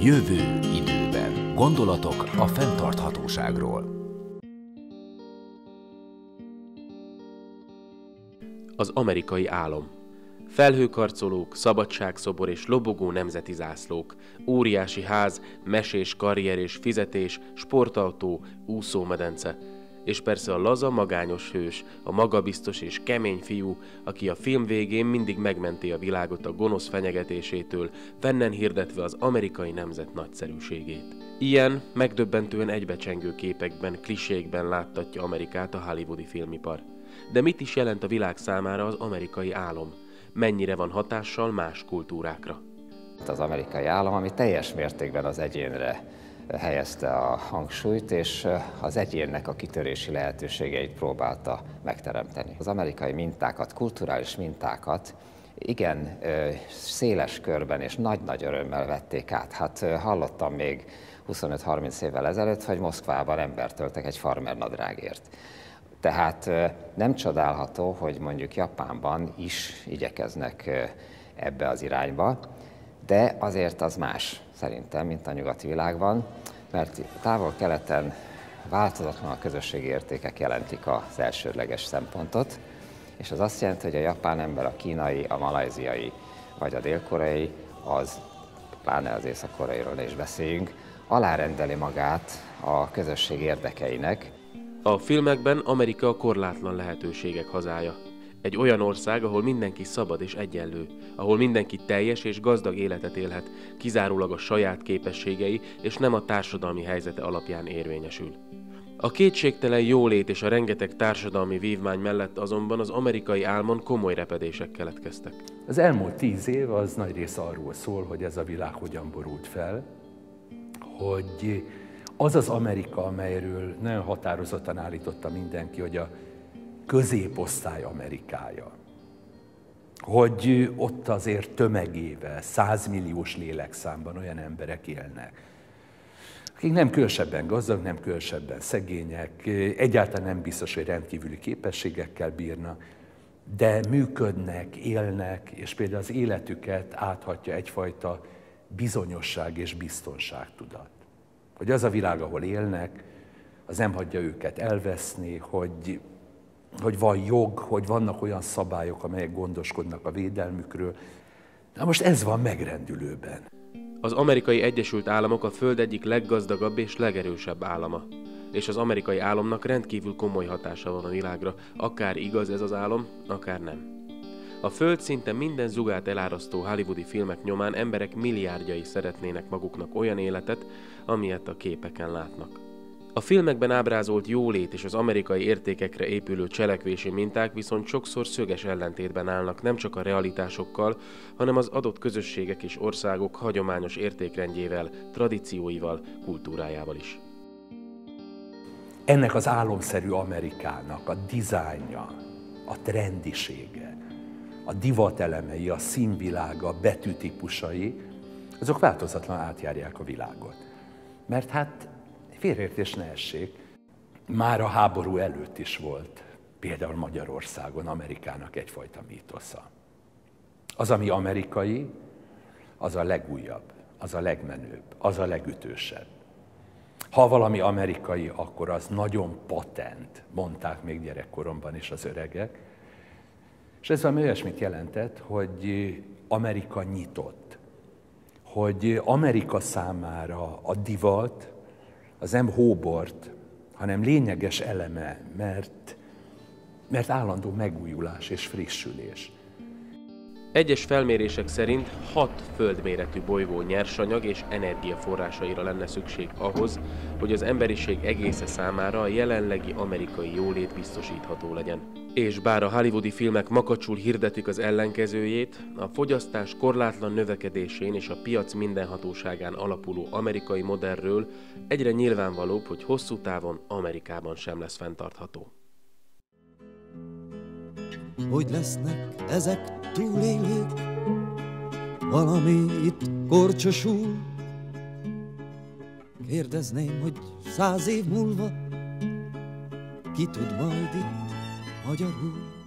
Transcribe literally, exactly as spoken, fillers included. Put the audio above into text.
Jövő időben. Gondolatok a fenntarthatóságról. Az amerikai álom. Felhőkarcolók, szabadságszobor és lobogó nemzeti zászlók, óriási ház, mesés karrier és fizetés, sportautó, úszómedence, és persze a laza, magányos hős, a magabiztos és kemény fiú, aki a film végén mindig megmenti a világot a gonosz fenyegetésétől, vennen hirdetve az amerikai nemzet nagyszerűségét. Ilyen, megdöbbentően egybecsengő képekben, klisékben láttatja Amerikát a hollywoodi filmipar. De mit is jelent a világ számára az amerikai álom? Mennyire van hatással más kultúrákra? Az amerikai álom, ami teljes mértékben az egyénre helyezte a hangsúlyt, és az egyénnek a kitörési lehetőségeit próbálta megteremteni. Az amerikai mintákat, kulturális mintákat igen széles körben és nagy-nagy örömmel vették át. Hát hallottam még huszonöt-harminc évvel ezelőtt, hogy Moszkvában embert öltek egy farmernadrágért. Tehát nem csodálható, hogy mondjuk Japánban is igyekeznek ebbe az irányba, de azért az más szerintem, mint a nyugati világban, mert távol-keleten változatlan a közösségi értékek jelentik az elsődleges szempontot, és az azt jelenti, hogy a japán ember, a kínai, a malajziai vagy a dél-koreai, az, pláne az észak-koreairól ne is beszéljünk, alárendeli magát a közösség érdekeinek. A filmekben Amerika a korlátlan lehetőségek hazája. Egy olyan ország, ahol mindenki szabad és egyenlő, ahol mindenki teljes és gazdag életet élhet, kizárólag a saját képességei és nem a társadalmi helyzete alapján érvényesül. A kétségtelen jólét és a rengeteg társadalmi vívmány mellett azonban az amerikai álmon komoly repedések keletkeztek. Az elmúlt tíz év az nagy része arról szól, hogy ez a világ hogyan borult fel, hogy az az Amerika, amelyről nagyon határozottan állította mindenki, hogy a középosztály Amerikája, hogy ott azért tömegével, százmilliós lélekszámban olyan emberek élnek, akik nem különösebben gazdag, nem különösebben szegények, egyáltalán nem biztos, hogy rendkívüli képességekkel bírnak, de működnek, élnek, és például az életüket áthatja egyfajta bizonyosság és biztonságtudat. Hogy az a világ, ahol élnek, az nem hagyja őket elveszni, hogy, hogy van jog, hogy vannak olyan szabályok, amelyek gondoskodnak a védelmükről. Na most ez van megrendülőben. Az Amerikai Egyesült Államok a Föld egyik leggazdagabb és legerősebb állama. És az amerikai álomnak rendkívül komoly hatása van a világra, akár igaz ez az álom, akár nem. A Föld szinte minden zugát elárasztó hollywoodi filmek nyomán emberek milliárdjai szeretnének maguknak olyan életet, amilyet a képeken látnak. A filmekben ábrázolt jólét és az amerikai értékekre épülő cselekvési minták viszont sokszor szöges ellentétben állnak nem csak a realitásokkal, hanem az adott közösségek és országok hagyományos értékrendjével, tradícióival, kultúrájával is. Ennek az álomszerű Amerikának a dizájnja, a trendisége, a divatelemei, a színvilága, a betűtípusai, azok változatlan átjárják a világot. Mert hát félreértés ne essék, már a háború előtt is volt, például Magyarországon Amerikának egyfajta mítosza. Az, ami amerikai, az a legújabb, az a legmenőbb, az a legütősebb. Ha valami amerikai, akkor az nagyon patent, mondták még gyerekkoromban is az öregek. És ez valami olyasmit jelentett, hogy Amerika nyitott, hogy Amerika számára a divat az nem hóbort, hanem lényeges eleme, mert, mert állandó megújulás és frissülés. Egyes felmérések szerint hat földméretű bolygó nyersanyag és energiaforrásaira lenne szükség ahhoz, hogy az emberiség egésze számára a jelenlegi amerikai jólét biztosítható legyen. És bár a hollywoodi filmek makacsul hirdetik az ellenkezőjét, a fogyasztás korlátlan növekedésén és a piac mindenhatóságán alapuló amerikai modellről egyre nyilvánvalóbb, hogy hosszú távon Amerikában sem lesz fenntartható. Hogy lesznek ezek túlélők, valami itt korcsosul. Kérdezném, hogy száz év múlva ki tud majd itt magyarul.